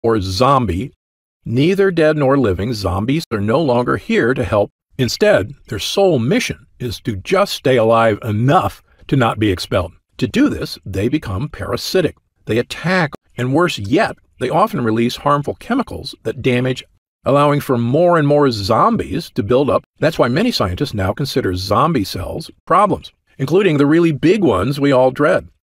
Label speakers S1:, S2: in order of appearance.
S1: or zombie. Neither dead nor living, zombies are no longer here to help. Instead, their sole mission is to just stay alive enough to not be expelled. To do this, they become parasitic. They attack, and worse yet, they often release harmful chemicals that damage, allowing for more and more zombies to build up. That's why many scientists now consider zombie cells problems, including the really big ones we all dread.